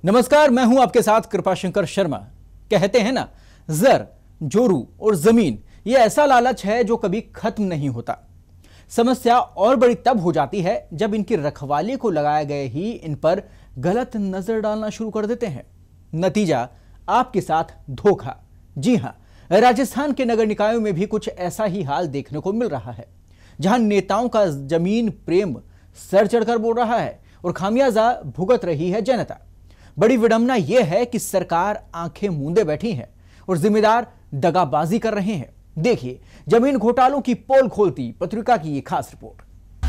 नमस्कार, मैं हूं आपके साथ कृपाशंकर शर्मा। कहते हैं ना, जर, जोरू और जमीन ये ऐसा लालच है जो कभी खत्म नहीं होता। समस्या और बड़ी तब हो जाती है जब इनकी रखवाली को लगाए गए ही इन पर गलत नजर डालना शुरू कर देते हैं। नतीजा आपके साथ धोखा। जी हां, राजस्थान के नगर निकायों में भी कुछ ऐसा ही हाल देखने को मिल रहा है, जहां नेताओं का जमीन प्रेम सर चढ़कर बोल रहा है और खामियाजा भुगत रही है जनता। बड़ी विडंबना यह है कि सरकार आंखें मूंदे बैठी है और जिम्मेदार दगाबाजी कर रहे हैं। देखिए जमीन घोटालों की पोल खोलती पत्रिका की ये खास रिपोर्ट।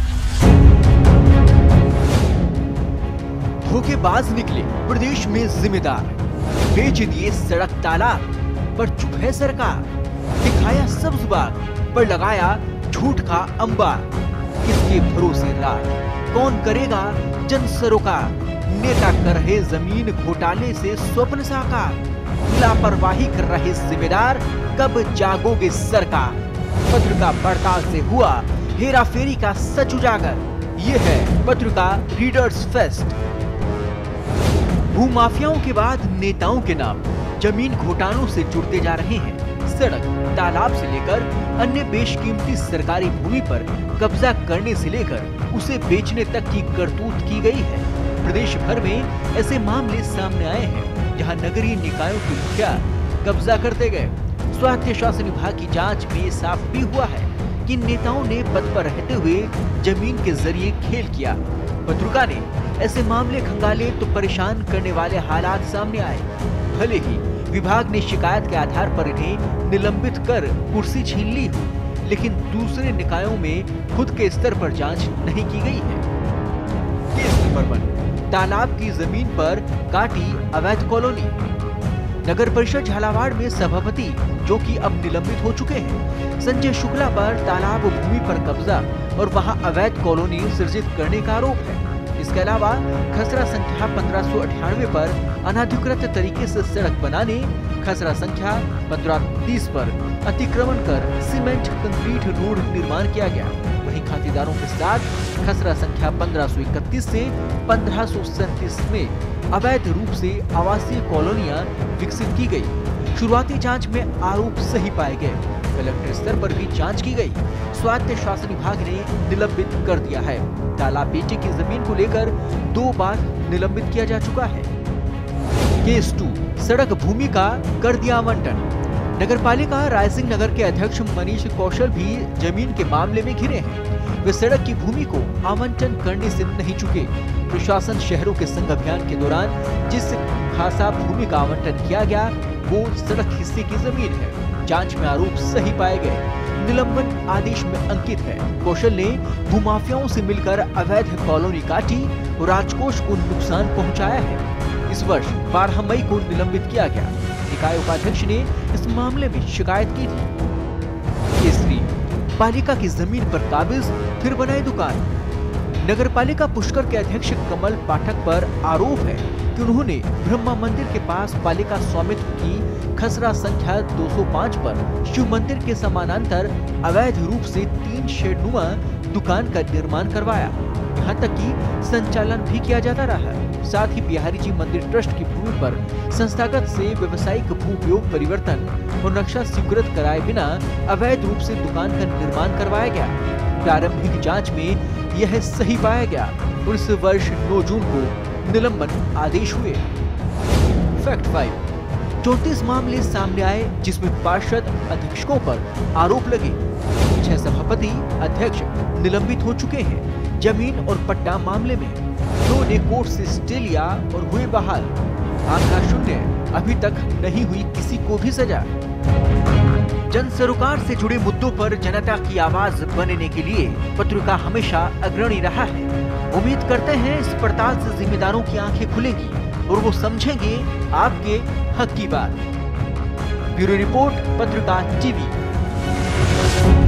धोखेबाज निकले प्रदेश में जिम्मेदार, बेच दिए सड़क तालाब पर चुप है सरकार। दिखाया सब्ज बाग पर लगाया झूठ का अंबार। किसके भरोसे रात, कौन करेगा जन सरोकार। नेता कर रहे जमीन घोटाले से स्वप्न साकार। लापरवाही कर रहे जिम्मेदार, कब जागोगे सरकार। पत्रिका पड़ताल से हुआ हेराफेरी का सच उजागर। ये है पत्रिका रीडर्स फेस्ट। भूमाफियाओं के बाद नेताओं के नाम जमीन घोटालों से जुड़ते जा रहे हैं। सड़क, तालाब से लेकर अन्य बेशकीमती सरकारी भूमि पर कब्जा करने से लेकर उसे बेचने तक की करतूत की गई है। प्रदेश भर में ऐसे मामले सामने आए हैं जहां नगरीय निकायों के मुखिया कब्जा करते गए। स्वायत्त शासन विभाग की जांच में साफ भी हुआ है कि नेताओं ने पद पर रहते हुए जमीन के जरिए खेल किया। पत्रिका ने ऐसे मामले खंगाले तो परेशान करने वाले हालात सामने आए। भले ही विभाग ने शिकायत के आधार पर इन्हें निलंबित कर कुर्सी छीन ली हो, लेकिन दूसरे निकायों में खुद के स्तर पर जांच नहीं की गई है। केस नंबर 1, तालाब की जमीन पर काटी अवैध कॉलोनी। नगर परिषद झालावाड़ में सभापति, जो कि अब निलंबित हो चुके हैं, संजय शुक्ला पर तालाब भूमि पर कब्जा और वहां अवैध कॉलोनी सृजित करने का आरोप है। इसके अलावा खसरा संख्या 1598 पर अनाधिकृत तरीके से सड़क बनाने, खसरा संख्या 1530 पर अतिक्रमण कर सीमेंट कंक्रीट रोड निर्माण किया गया। वहीं खातेदारों के साथ खसरा संख्या 1531 से 1537 में अवैध रूप से आवासीय कॉलोनियां विकसित की गई। शुरुआती जांच में आरोप सही पाए गए। कलेक्टर स्तर पर भी जांच की गई। स्वायत्त शासन विभाग ने निलंबित कर दिया है। तालाब बेटे की जमीन को लेकर 2 बार निलंबित किया जा चुका है। केस 2, सड़क भूमि का कर दिया आवंटन। नगर पालिका रायसिंह नगर के अध्यक्ष मनीष कौशल भी जमीन के मामले में घिरे हैं। वे सड़क की भूमि को आवंटन करने से नहीं चुके। प्रशासन शहरों के संघ अभियान के दौरान जिस खासा भूमि का आवंटन किया गया वो सड़क हिस्से की जमीन है। जांच में आरोप सही पाए गए। निलंबन आदेश में अंकित है। कौशल ने भूमाफियाओं से मिलकर अवैध कॉलोनी काटी और राजकोष को नुकसान पहुंचाया है। इस वर्ष 12 मई को निलंबित किया गया। निकाय उपाध्यक्ष ने इस मामले में शिकायत की थी। केसरी, पालिका की जमीन पर काबिज, फिर बनाई दुकान। नगर पालिका पुष्कर के अध्यक्ष कमल पाठक पर आरोप है कि उन्होंने ब्रह्मा मंदिर के पास पालिका स्वामित्व की खसरा संख्या 205 पर शिव मंदिर के समानांतर अवैध रूप से 3 शेडनुमा दुकान का निर्माण करवाया। यहाँ तक कि संचालन भी किया जाता रहा। साथ ही बिहारी जी मंदिर ट्रस्ट की भूमि पर संस्थागत से व्यवसायिक भू उपयोग परिवर्तन और नक्शा स्वीकृत कराए बिना अवैध रूप से दुकान का निर्माण करवाया गया। प्रारंभिक जांच में यह सही पाया गया और इस वर्ष 9 जून को निलंबन आदेश हुए। फैक्ट 5, 34 मामले सामने आए जिसमें पार्षद अध्यक्षों पर आरोप लगे। 6 सभापति अध्यक्ष निलंबित हो चुके हैं। जमीन और पट्टा मामले में 2 ने कोर्ट से स्टे लिया और हुए बहाल। आंखा शून्य, अभी तक नहीं हुई किसी को भी सजा। जन सरोकार से जुड़े मुद्दों पर जनता की आवाज बनने के लिए पत्रिका हमेशा अग्रणी रहा है। उम्मीद करते हैं इस पड़ताल से जिम्मेदारों की आंखें खुलेगी और वो समझेंगे आपके हक की बात। Bureau report, Patrika TV.